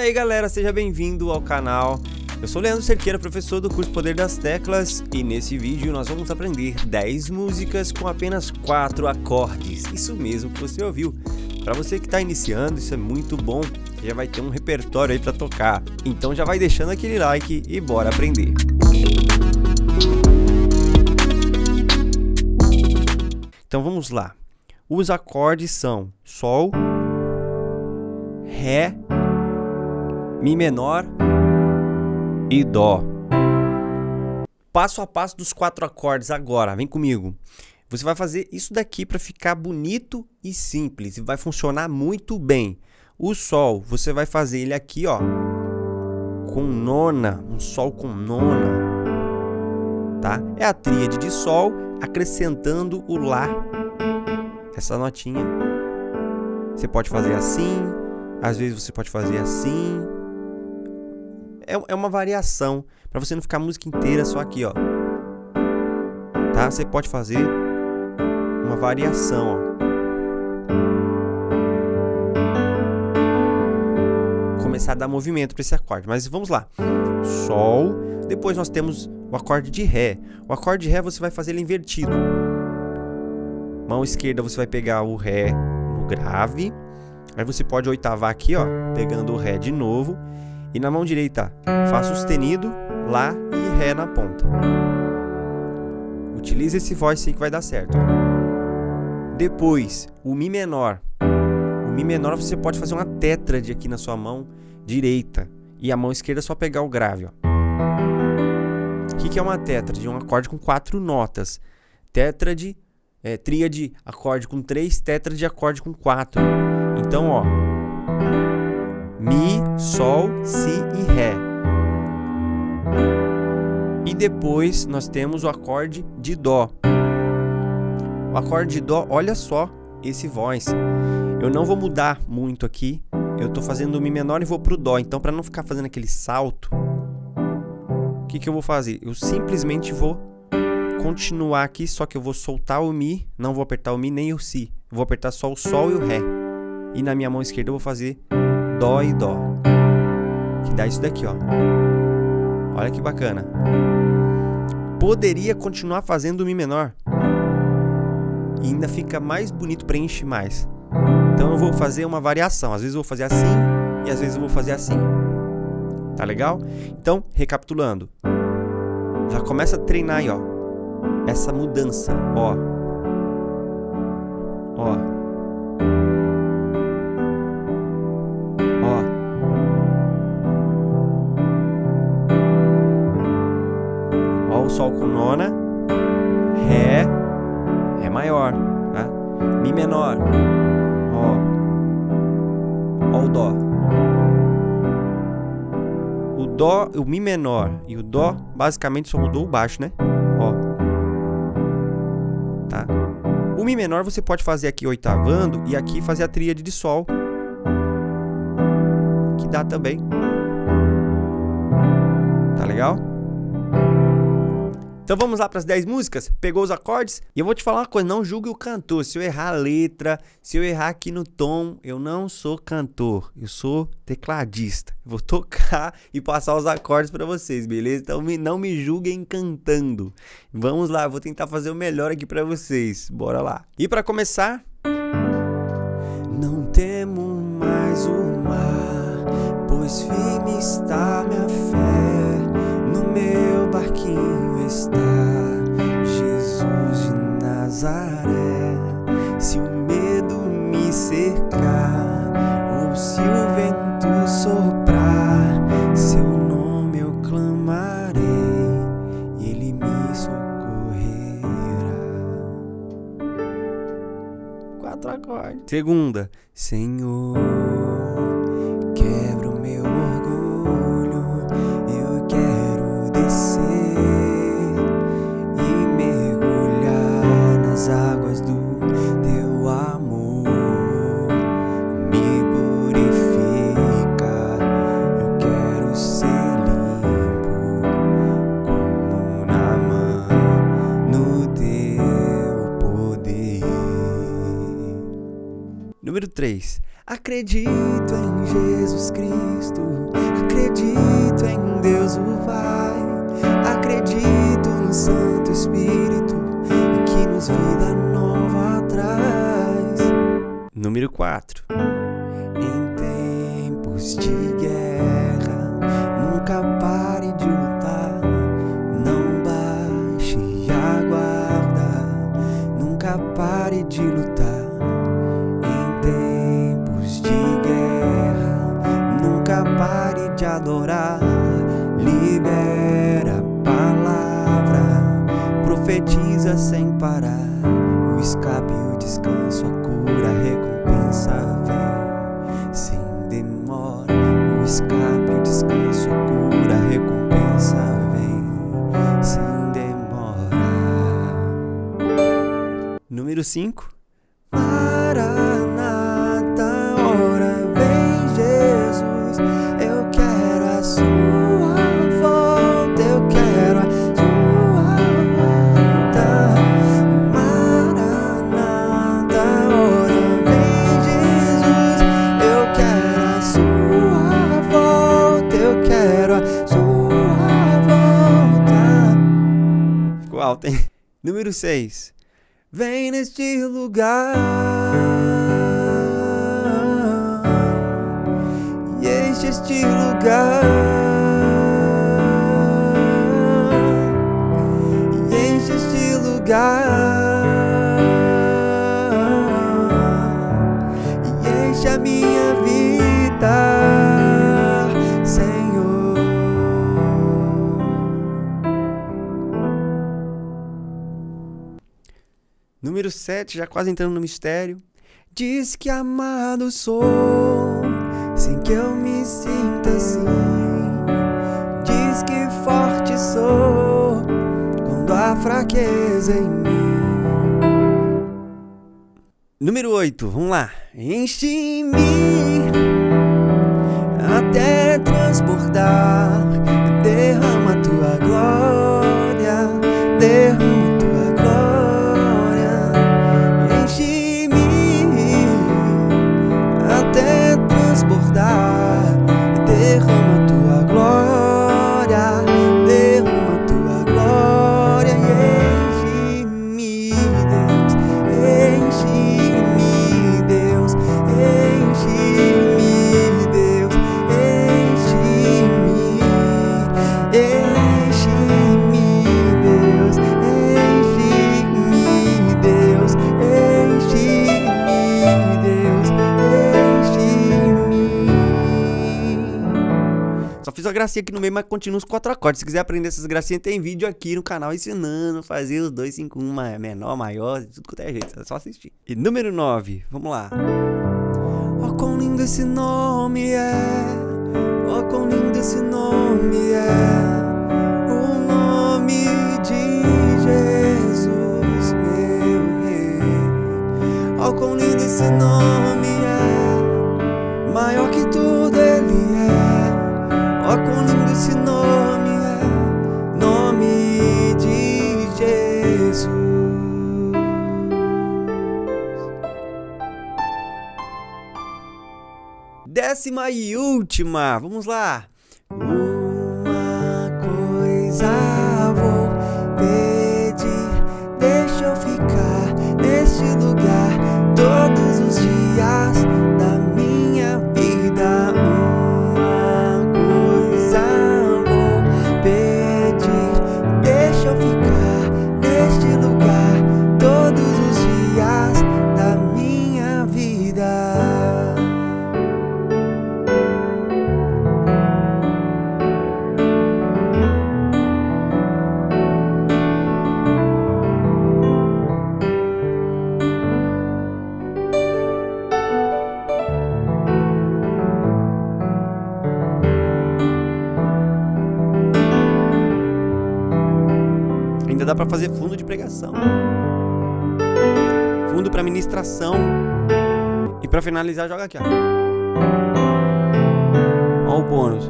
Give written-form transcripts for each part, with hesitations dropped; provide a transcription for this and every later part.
aí galera, seja bem-vindo ao canal. Eu sou Leandro Cerqueira, professor do curso Poder das Teclas, e nesse vídeo nós vamos aprender 10 músicas com apenas 4 acordes. Isso mesmo que você ouviu. Para você que está iniciando, isso é muito bom, você já vai ter um repertório aí para tocar. Então já vai deixando aquele like e bora aprender. Então vamos lá. Os acordes são Sol, Ré, Mi menor e Dó. Passo a passo dos 4 acordes agora, vem comigo. Você vai fazer isso daqui para ficar bonito e simples e vai funcionar muito bem. O Sol, você vai fazer ele aqui, ó, com nona, um Sol com nona, tá? É a tríade de Sol acrescentando o Lá. Essa notinha. Você pode fazer assim, às vezes você pode fazer assim. É uma variação, para você não ficar a música inteira só aqui, ó. Tá? Você pode fazer uma variação, ó. Começar a dar movimento para esse acorde, mas vamos lá. Sol, depois nós temos o acorde de Ré. O acorde de Ré você vai fazer ele invertido. Mão esquerda você vai pegar o Ré no grave. Aí você pode oitavar aqui, ó, pegando o Ré de novo. E na mão direita, Fá sustenido, Lá e Ré na ponta. Utilize esse voice aí que vai dar certo. Depois, o Mi menor. O Mi menor você pode fazer uma tétrade aqui na sua mão direita. E a mão esquerda é só pegar o grave, ó. O que é uma tétrade? É um acorde com 4 notas. Tétrade, tríade, acorde com 3, tétrade, acorde com 4. Então, ó. Mi, Sol, Si e Ré. E depois nós temos o acorde de Dó. O acorde de Dó, olha só esse voice. Eu não vou mudar muito aqui. Eu tô fazendo o Mi menor e vou pro Dó. Então, para não ficar fazendo aquele salto, o que eu vou fazer? Eu simplesmente vou continuar aqui, só que eu vou soltar o Mi, não vou apertar o Mi nem o Si. Eu vou apertar só o Sol e o Ré. E na minha mão esquerda eu vou fazer Dó e Dó, que dá isso daqui, ó. Olha que bacana. Poderia continuar fazendo o Mi menor e ainda fica mais bonito, preenche mais. Então eu vou fazer uma variação. Às vezes eu vou fazer assim e às vezes eu vou fazer assim. Tá legal? Então, recapitulando, já começa a treinar aí, ó, essa mudança, ó. Ó. O Sol com nona, Ré, Ré maior, tá? Mi menor, ó o Dó. O Dó, o Mi menor e o Dó basicamente só mudou o baixo, né? Ó, tá? O Mi menor você pode fazer aqui oitavando e aqui fazer a tríade de Sol, que dá também. Tá legal? Então vamos lá para as 10 músicas? Pegou os acordes? E eu vou te falar uma coisa, não julgue o cantor. Se eu errar a letra, se eu errar aqui no tom, eu não sou cantor, eu sou tecladista. Eu vou tocar e passar os acordes para vocês, beleza? Então não me julguem cantando. Vamos lá, eu vou tentar fazer o melhor aqui para vocês. Bora lá. E para começar... Não temo mais o mar, pois firme está minha fé. No meu barquinho está Jesus de Nazaré. Se o medo me cercar ou se o vento soprar, seu nome eu clamarei e ele me socorrerá. 4 acordes. Segunda. Senhor, quebra o meu orgulho, eu quero descer e mergulhar nas águas do teu amor. Me purifica, eu quero ser limpo como na mão no teu poder. Número 3. Acredito em Jesus Cristo, acredito em Deus o Pai, acredito no Santo Espírito, em que nos vida nova traz. Número 4. Em tempos de guerra, nunca pare de lutar, não baixe a guarda, nunca pare de lutar. Pare de adorar, libera a palavra, profetiza sem parar. O escape, o descanso, a cura, a recompensa vem sem demora. O escape, o descanso, a cura, a recompensa vem sem demora. Número 5. Maranata, ora vem Jesus, eu quero a sua volta, eu quero a sua volta. Maranata, ora vem Jesus, eu quero a sua volta, eu quero a sua volta. Ficou alto, hein? Número 6. Vem neste lugar e enche este lugar, e enche este lugar, e enche a minha vida, Senhor. Número 7, já quase entrando no mistério. Diz que amado sou, sem que eu me sinta assim. Diz que forte sou, quando há fraqueza em mim. Número 8, vamos lá. Enche-me até transbordar, derrama a tua glória, derrama a tua glória. Enche-me até transbordar, derrama a tua glória, derrama a tua glória. E enche-me, Deus, enche-me, Deus, enche-me, Deus, enche-me, enche-me, Deus, enche-me, Deus, enche-me, Deus, enche-me. Só fiz uma gracinha aqui no meio, mas continua os 4 acordes. Se quiser aprender essas gracinhas, tem vídeo aqui no canal ensinando a fazer os 2, 5, 1, menor, maior, tudo quanto é jeito, é só assistir. E número 9, vamos lá. Oh, quão lindo esse nome é, oh, quão lindo esse nome é, o nome de Jesus, meu Rei. Oh, quão lindo esse nome é, maior que tudo ele é. Oh, quão lindo esse nome é, nome de Jesus. Décima e última, vamos lá. Uma coisa vou pedir, deixa eu ficar neste lugar todos os dias da minha vida. Uma coisa vou pedir, deixa eu ficar neste lugar todos os dias da minha vida. Ainda dá pra fazer fundo de pregação, fundo pra ministração. E pra finalizar, joga aqui, ó. Ó o bônus.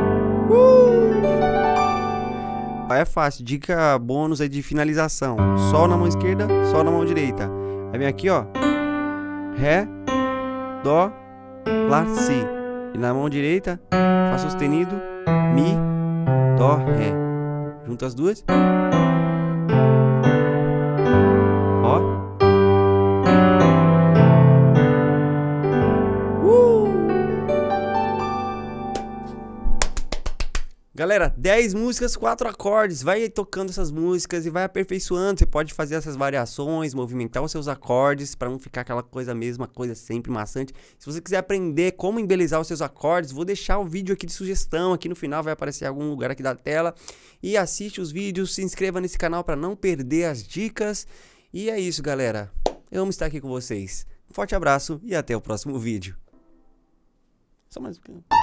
É fácil, dica bônus aí de finalização. Sol na mão esquerda, sol na mão direita. Aí vem aqui, ó. Ré, dó, Lá, Si. E na mão direita, Fá sustenido, Mi, Dó, Ré. Junta as duas. Ó. Galera, 10 músicas, 4 acordes. Vai tocando essas músicas e vai aperfeiçoando. Você pode fazer essas variações, movimentar os seus acordes para não ficar aquela coisa mesma, coisa sempre maçante. Se você quiser aprender como embelezar os seus acordes, vou deixar o vídeo aqui de sugestão. Aqui no final vai aparecer em algum lugar aqui da tela. E assiste os vídeos, se inscreva nesse canal para não perder as dicas. E é isso, galera. Eu amo estar aqui com vocês. Um forte abraço e até o próximo vídeo. Só mais um pouquinho.